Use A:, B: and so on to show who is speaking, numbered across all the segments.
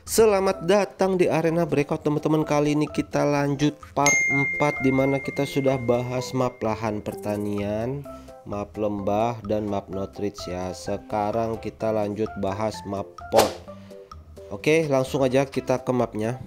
A: Selamat datang di arena breakout teman-teman. Kali ini kita lanjut part 4 dimana kita sudah bahas map lahan pertanian, map lembah, dan map no-treats ya. Sekarang kita lanjut bahas map port. Oke, langsung aja kita ke mapnya.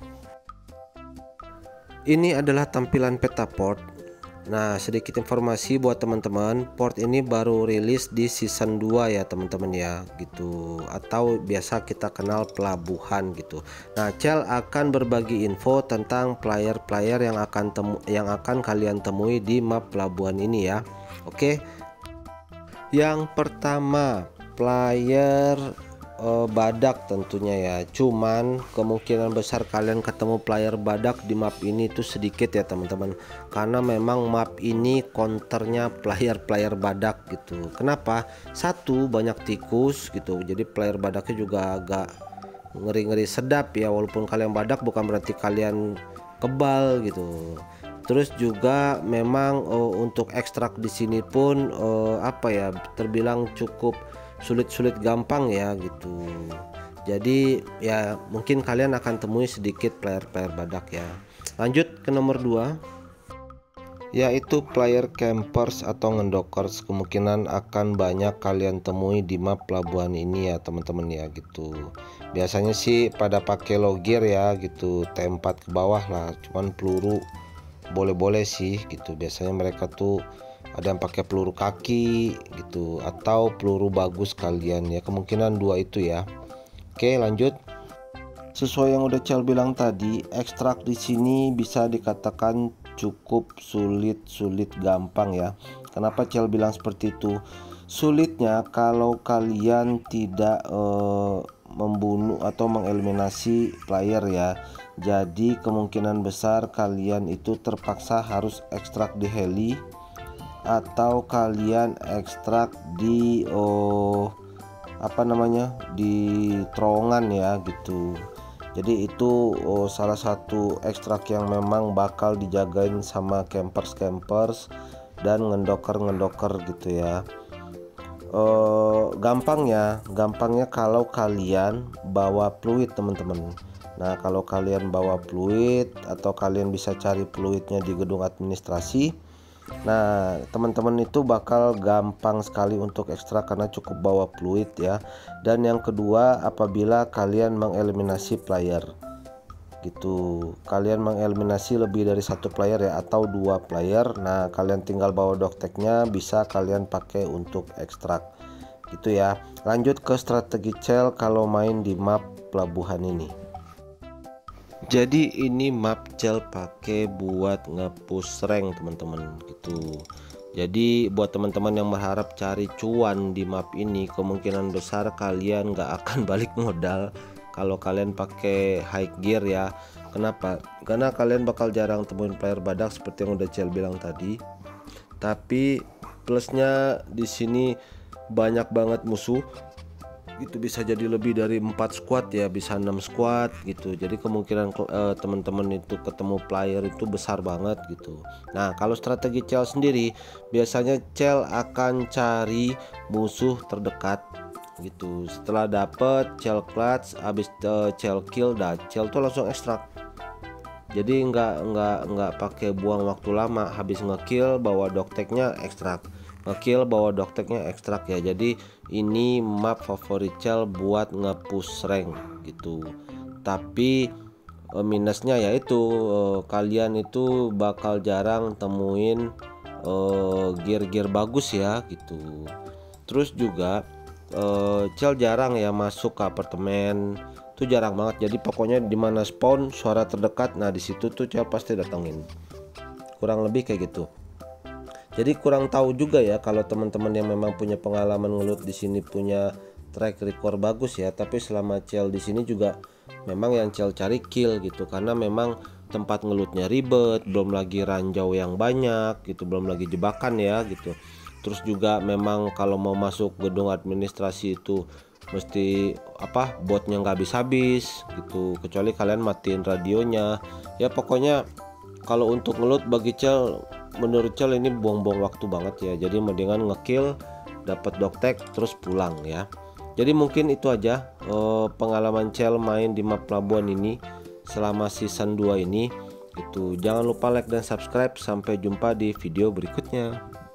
A: Ini adalah tampilan peta port. Nah, sedikit informasi buat teman-teman, port ini baru rilis di season 2 ya teman-teman ya gitu, atau biasa kita kenal pelabuhan gitu. Nah, Cel akan berbagi info tentang player-player yang akan kalian temui di map pelabuhan ini ya. Oke. Yang pertama, player badak tentunya ya, cuman kemungkinan besar kalian ketemu player badak di map ini itu sedikit ya teman-teman, karena memang map ini counternya player badak gitu. Kenapa? Satu, banyak tikus gitu, jadi player badaknya juga agak ngeri-ngeri sedap ya. Walaupun kalian badak bukan berarti kalian kebal gitu. Terus juga memang untuk ekstrak di sini pun apa ya, terbilang cukup sulit gampang ya gitu. Jadi ya mungkin kalian akan temui sedikit player badak ya. Lanjut ke nomor 2, yaitu player campers atau ngendokers. Kemungkinan akan banyak kalian temui di map pelabuhan ini ya teman-teman ya gitu. Biasanya sih pada pakai low gear ya gitu, T4 ke bawah lah, cuman peluru boleh-boleh sih gitu. Biasanya mereka tuh ada yang pakai peluru kaki gitu, atau peluru bagus kalian ya, kemungkinan dua itu ya. Oke, lanjut. Sesuai yang udah Cel bilang tadi, ekstrak di sini bisa dikatakan cukup sulit gampang ya. Kenapa Cel bilang seperti itu? Sulitnya kalau kalian tidak membunuh atau mengeliminasi player ya. Jadi kemungkinan besar kalian itu terpaksa harus ekstrak di heli, atau kalian ekstrak di di terowongan ya gitu. Jadi itu salah satu ekstrak yang memang bakal dijagain sama campers dan ngendoker gitu ya. Gampangnya kalau kalian bawa fluid teman-teman. Nah, kalau kalian bawa fluid atau kalian bisa cari fluidnya di gedung administrasi, nah teman-teman itu bakal gampang sekali untuk ekstra karena cukup bawa fluid ya. Dan yang kedua, apabila kalian mengeliminasi player gitu, kalian mengeliminasi lebih dari satu player ya, atau 2 player, nah kalian tinggal bawa dokteknya, bisa kalian pakai untuk ekstrak gitu ya. Lanjut ke strategi Cel kalau main di map pelabuhan ini. Jadi ini map Cel pakai buat nge-push rank teman-teman gitu. Jadi buat teman-teman yang berharap cari cuan di map ini, kemungkinan besar kalian nggak akan balik modal kalau kalian pakai high gear ya. Kenapa? Karena kalian bakal jarang temuin player badak seperti yang udah Cel bilang tadi. Tapi plusnya di sini banyak banget musuh. Itu bisa jadi lebih dari 4 squad ya, bisa 6 squad gitu. Jadi kemungkinan teman-teman itu ketemu player itu besar banget gitu. Nah, kalau strategi Cel sendiri, biasanya Cel akan cari musuh terdekat gitu. Setelah dapet Cel clutch, habis Cel kill, dan Cel tuh langsung ekstrak. Jadi nggak pakai buang waktu lama, habis ngekill bawa dokteknya ekstrak, ngekill bawa dokteknya ekstrak ya. Jadi ini map favorit Cel buat nge-push rank gitu. Tapi minusnya yaitu kalian itu bakal jarang temuin gear bagus ya gitu. Terus juga Cel jarang ya masuk ke apartemen, tuh jarang banget. Jadi pokoknya dimana spawn suara terdekat, nah disitu tuh Cel pasti datengin, kurang lebih kayak gitu. Jadi kurang tahu juga ya kalau teman-teman yang memang punya pengalaman ngelut di sini punya track record bagus ya. Tapi selama Cel di sini juga memang yang Cel cari kill gitu, karena memang tempat ngelutnya ribet, belum lagi ranjau yang banyak gitu, belum lagi jebakan ya gitu. Terus juga memang kalau mau masuk gedung administrasi itu mesti botnya nggak habis gitu, kecuali kalian matiin radionya ya. Pokoknya kalau untuk ngelut bagi Cel, menurut Cel ini buang-buang waktu banget ya. Jadi mendingan ngekill, dapat doktek terus pulang ya. Jadi mungkin itu aja pengalaman Cel main di map pelabuhan ini selama season 2 ini. Itu jangan lupa like dan subscribe. Sampai jumpa di video berikutnya.